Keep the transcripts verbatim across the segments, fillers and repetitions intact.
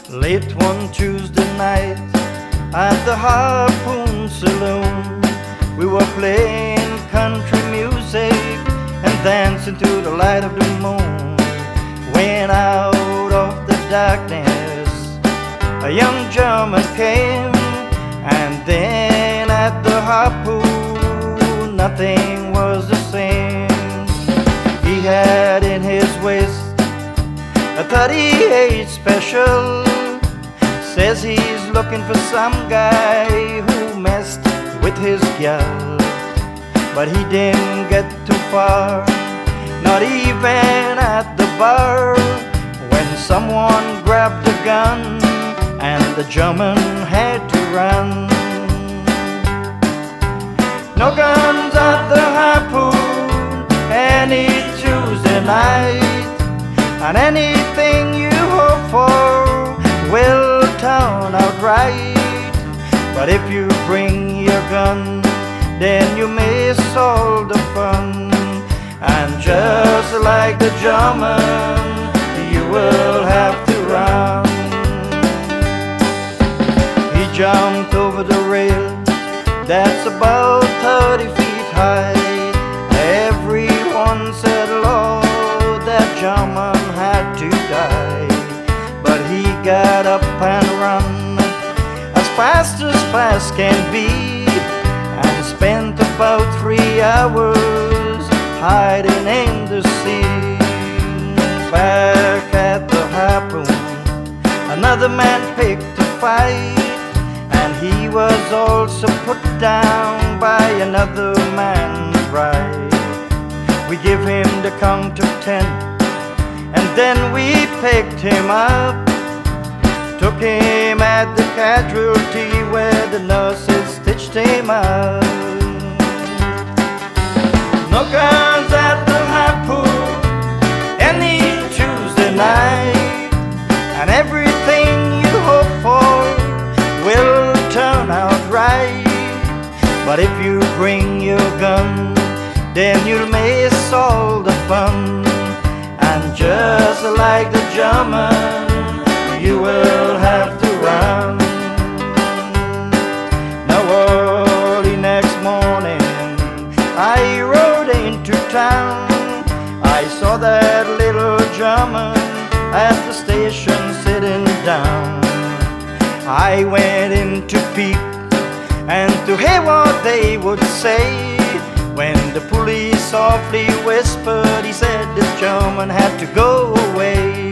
Late one Tuesday night at the Harpoon Saloon, we were playing country music and dancing to the light of the moon. When out of the darkness a young German came, and then at the Harpoon nothing was the same. He had in his waist a thirty-eight special. Says he's looking for some guy who messed with his gal, but he didn't get too far, not even at the bar, when someone grabbed a gun and the German had to run. No guns at the Harpoon any Tuesday night, and anything you hope for will turn out right. But if you bring your gun, then you miss all the fun, and just like the German, you will have to run. He jumped over the rail that's about thirty feet high. Everyone said, Lord, that German had to die. But he got up and run as fast as fast can be, and spent about three hours hiding in the sea. Back at the Harpoon, another man picked a fight, and he was also put down by another man's right. We give him the count of ten, and then we picked him up, took him at the casualty where the nurses stitched him up. No guns at the Harpoon any Tuesday night, and everything you hope for will turn out right. But if you bring your gun, then you'll miss all the fun, and just like the German, you will have to run. Now early next morning I rode into town. I saw that little German at the station sitting down. I went in to peep and to hear what they would say. When the police softly whispered, he said this German had to go away.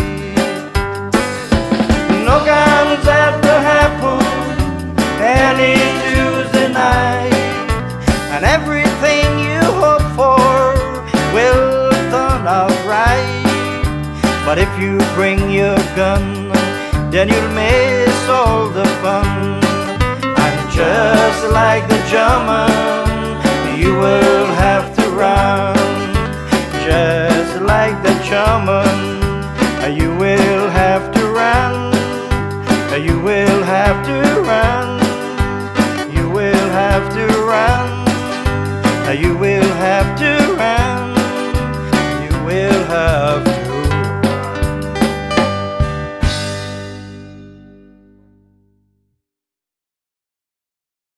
No guns at the Harpoon any Tuesday night, and everything you hope for will turn out right. But if you bring your gun, then you'll miss all the fun, and just like the German, you will have to run. Just like the German, you will have to run. You will have to run. You will have to run. You will have to